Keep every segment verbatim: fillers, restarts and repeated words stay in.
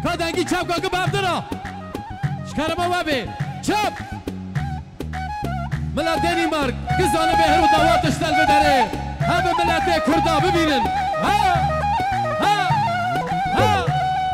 فدنگی چپ کن که بابدرا شکرم وابی چپ ملت دنیمارک گزانه به هر و دواتش دل بداره همه ملت کردا ببینن ها ها ها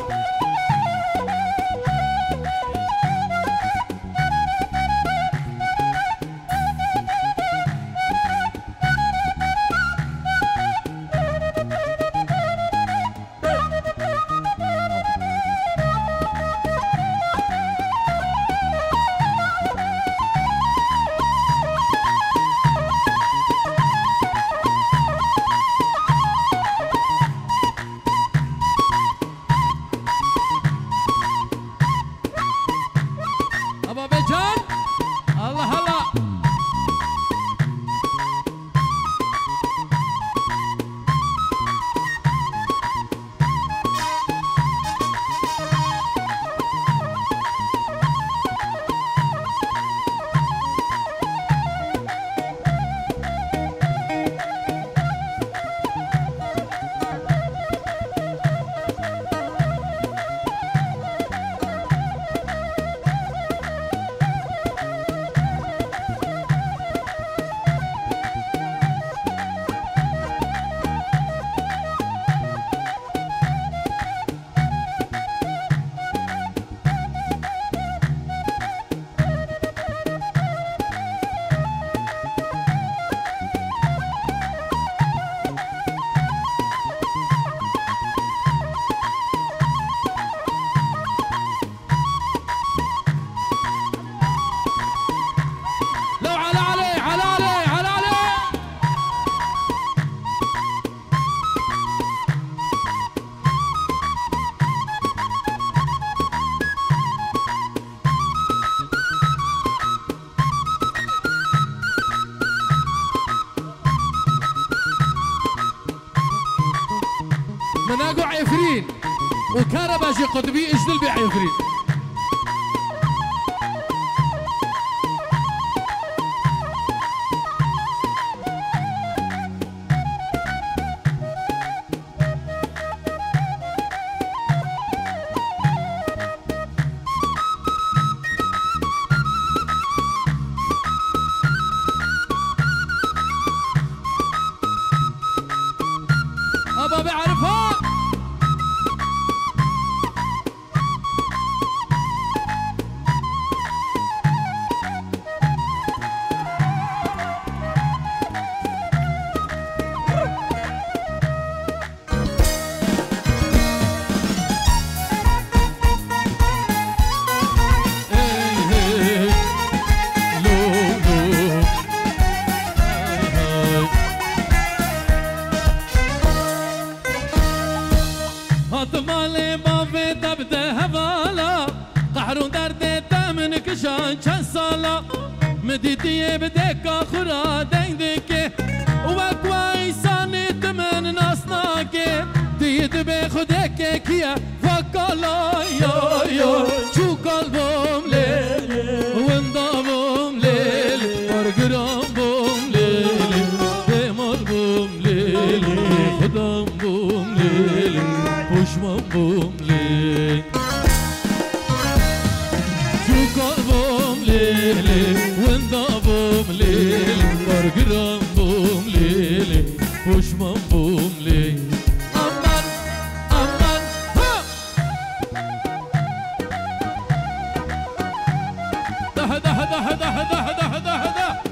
مناقو عفرين وكرباجي قطبي اجدل بعفرين ابا بعرفها مالي بابي تبدا هوالا قحرون درد تمنك شان چند سالا مديتي بدك اخرى دينك وكواي ساني تمن ناسناك ديد بخدك كيا فكالا يا يا شو قلبهم ليلي وندامهم ليلي ورقرام بوم ليلي دمر بوم ليلي خدام بوم ليلي پشمام بوم لی چوکار بوم لیلی وندا بوم لیلی برگرام بوم لیلی پشمام بوم لی امان امان ها ده ده ده ده ده ده ده ده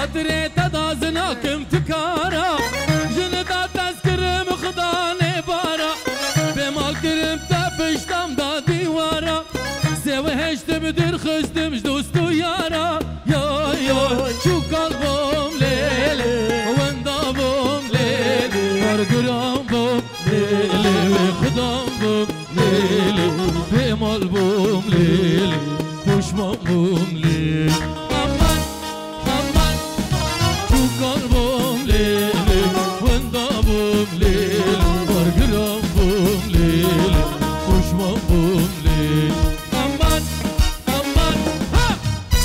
خاطري تدازناكم تكارا جندا تذكرم خداني بارا بمال كرم تبشتم دا ديوارا سوي هشت بدر خشتم جدوستو يارا يا يا شو قلبهم ليلي وندابهم ليلي ورقرام بوم ليلي خدام بوم ليلي بمال بوم ليلي پشمان بوم ليلي aman aman شو قلبهم ليلي وندابهم ليلي ورقرام بوم ليلي پشمان بوم ليلي aman aman ha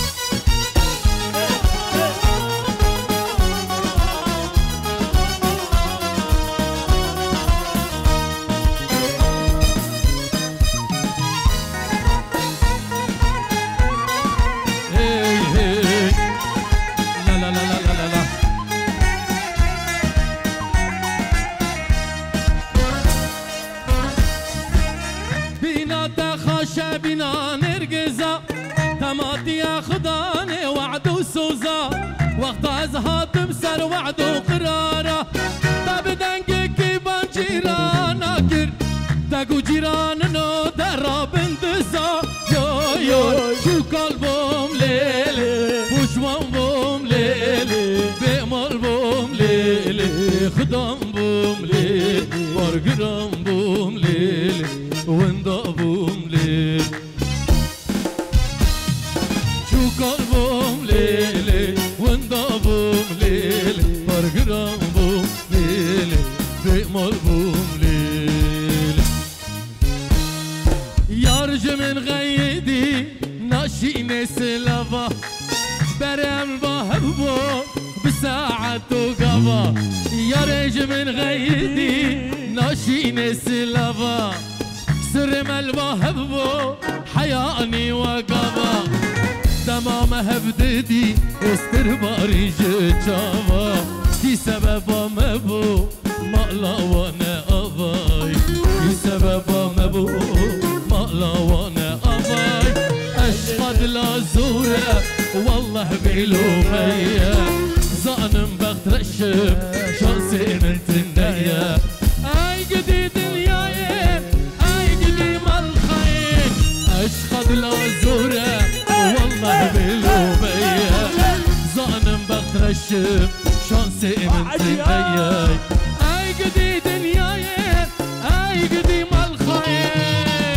hey hey la la la la la la بينا تخشى بينا نرقزا تماتي خداني وعد وسوزا وقت ازهات بسر وعد وقرارا تبدنك كيبان جيرانا كر تقو جيران نو دراب اندزا يو يو شو قلبهم ليلي وشوان بوم ليلي بمال بوم ليلي خدام بوم ليلي ورقرام بوم ليلي وندابهم ليلي شو قلبهم ليلي وندابهم ليلي ورقرامهم ليلي بمالبهم ليلي يارج من غيدي ناشي سلافا برم بهبو بساعة وقفا يارج من غيدي ناشي سلافا سرم البهبو حياني وقفا تمام هبددي استرباري جتشافا في سبب مبو مقلا وانا افاي في سبب مبو مقلا وانا افاي اشقد لا زورة والله بلومية زانم بخت رشب شانسي من تنية اي قدي دنياي اي قدي مالخين اشقد لا زورة والله بلومية زانم بخت رشب شانسي من تنية اي قدي دنياي اي قدي مالخين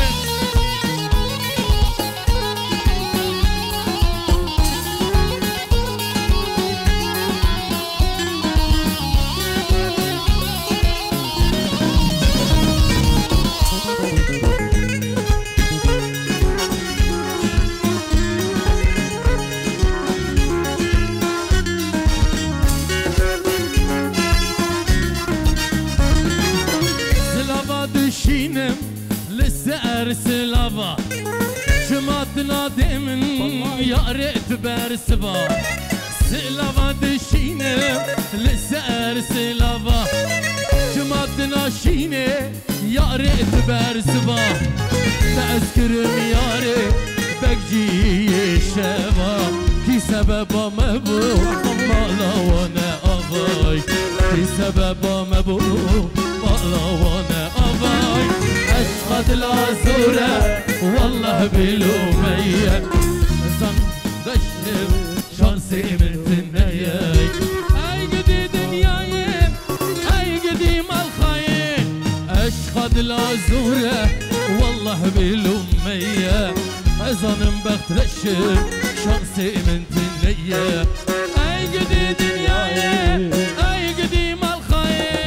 دشينم لسه ارسلافا شماتنا دائما يا ريت برسبا سلافا دشينم لسه ارسلافا شماتنا شينه يا ريت برسبا تذكرم ياري بكجي شبا في سبب مبو مالا وانا افاي في سبب مبو مالا وانا افاي اشقد العزورة والله بلومية زن دشم شانسي من تنياي اي قدي دنياي اي قدي مالخاين اشقد العزورة والله بلومية زن بخت رشم شانسي من تنياي اي قدي دنياي اي قدي مالخاين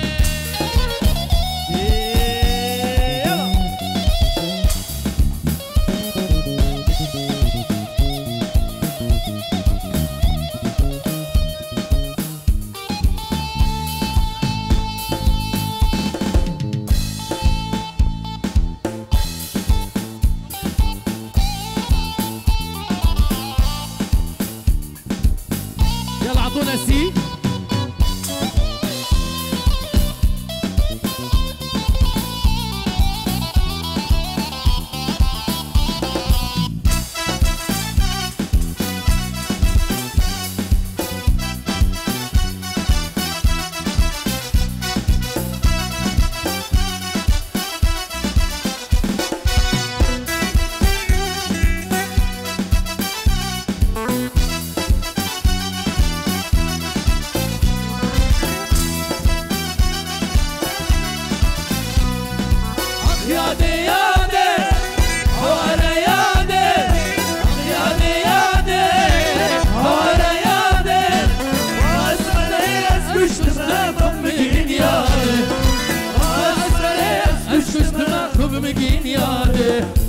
يلا عطونا سي كشتما خوب مگین یاره از کشتما خوب مگین یاره